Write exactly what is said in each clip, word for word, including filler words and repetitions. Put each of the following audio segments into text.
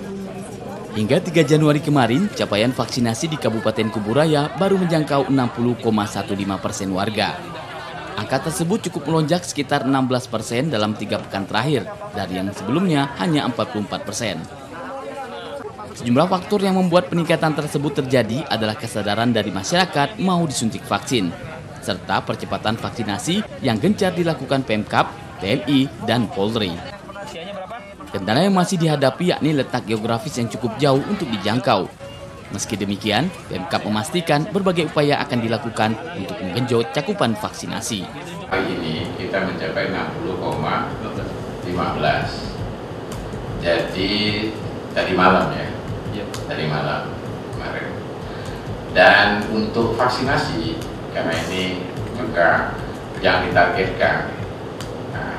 Hingga tiga Januari kemarin, capaian vaksinasi di Kabupaten Kuburaya baru menjangkau enam puluh koma lima belas persen warga. Angka tersebut cukup melonjak sekitar enam belas persen dalam tiga pekan terakhir, dari yang sebelumnya hanya empat puluh empat persen. Sejumlah faktor yang membuat peningkatan tersebut terjadi adalah kesadaran dari masyarakat mau disuntik vaksin, serta percepatan vaksinasi yang gencar dilakukan Pemkab, T N I, dan Polri. Kendala yang masih dihadapi yakni letak geografis yang cukup jauh untuk dijangkau. Meski demikian, Pemkab memastikan berbagai upaya akan dilakukan untuk menggenjot cakupan vaksinasi. Hari ini kita mencapai enam puluh koma lima belas. Jadi tadi malam ya, tadi malam kemarin. Dan untuk vaksinasi, karena ini juga yang ditargetkan, nah,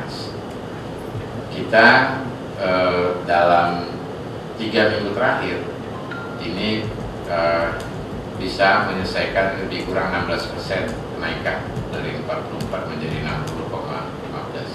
kita eh, dalam tiga minggu terakhir ini eh, bisa menyelesaikan lebih kurang enam belas persen kenaikan dari empat puluh empat menjadi enam puluh koma lima belas.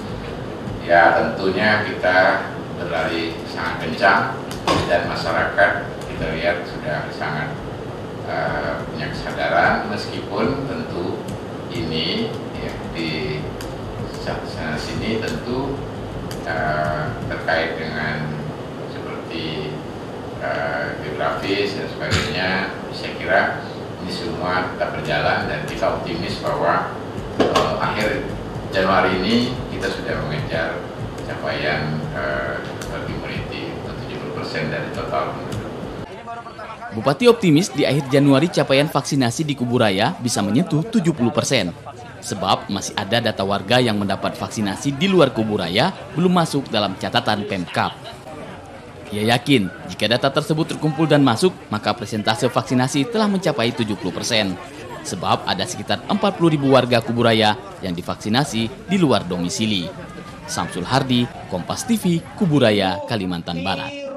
Ya tentunya kita berlari sangat kencang dan masyarakat kita lihat sudah sangat uh, punya kesadaran, meskipun tentu ini ya, di sana sini tentu uh, terkait dengan seperti uh, geografis dan sebagainya. Saya kira ini semua tetap berjalan dan kita optimis bahwa uh, akhir Januari ini kita sudah mengejar capaian uh, herd immunity tujuh puluh persen dari total penduduk. Bupati optimis di akhir Januari capaian vaksinasi di Kuburaya bisa menyentuh tujuh puluh persen. Sebab masih ada data warga yang mendapat vaksinasi di luar Kuburaya belum masuk dalam catatan Pemkab. Ia yakin jika data tersebut terkumpul dan masuk, maka persentase vaksinasi telah mencapai tujuh puluh persen. Sebab ada sekitar empat puluh ribu warga Kuburaya yang divaksinasi di luar domisili. Samsul Hardi, Kompas T V, Kuburaya, Kalimantan Barat.